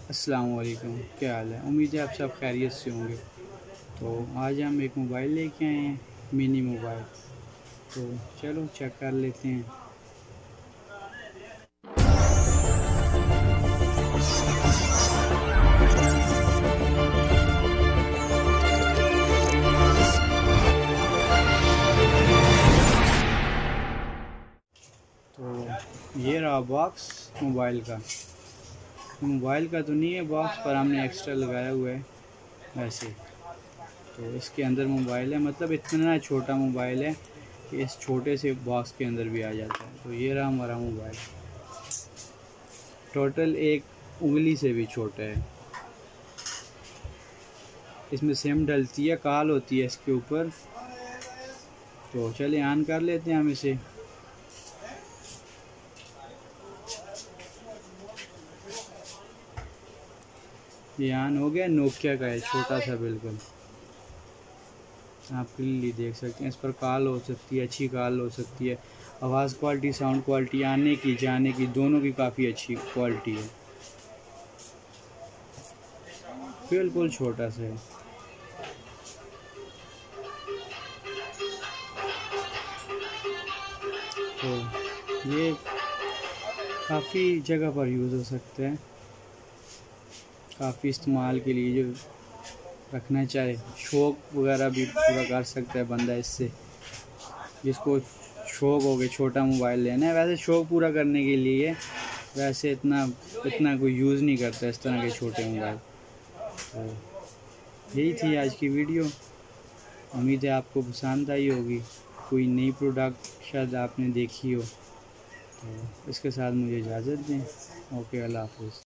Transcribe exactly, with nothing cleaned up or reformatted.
अस्सलाम वालेकुम, क्या हाल है। उम्मीद है आप सब खैरियत से होंगे। तो आज हम एक मोबाइल लेके आए हैं, मिनी मोबाइल। तो चलो चेक कर लेते हैं। तो ये रहा बॉक्स मोबाइल का। मोबाइल का तो नहीं है बॉक्स, पर हमने एक्स्ट्रा लगाया हुआ है वैसे। तो इसके अंदर मोबाइल है, मतलब इतना छोटा मोबाइल है कि इस छोटे से बॉक्स के अंदर भी आ जाता है। तो ये रहा हमारा मोबाइल, टोटल एक उंगली से भी छोटा है। इसमें सिम डलती है, कॉल होती है इसके ऊपर। तो चलिए ऑन कर लेते हैं हम इसे। ये ऑन हो गया। नोकिया का है, छोटा सा बिल्कुल। आप क्लियरली देख सकते हैं, इस पर कॉल हो सकती है, अच्छी कॉल हो सकती है। आवाज़ क्वालिटी, साउंड क्वालिटी, आने की जाने की दोनों की काफ़ी अच्छी क्वालिटी है। बिल्कुल छोटा सा है। तो ये काफ़ी जगह पर यूज़ हो सकता है, काफ़ी इस्तेमाल के लिए जो रखना चाहे। शौक वगैरह भी पूरा कर सकता है बंदा इससे, जिसको शौक हो गया छोटा मोबाइल लेना है। वैसे शौक पूरा करने के लिए वैसे इतना इतना कोई यूज़ नहीं करता इस तरह के छोटे मोबाइल। तो यही थी आज की वीडियो। उम्मीद है आपको पसंद आई होगी। कोई नई प्रोडक्ट शायद आपने देखी हो। तो इसके साथ मुझे इजाज़त दें। ओके, अल्लाह हाफ़िज़।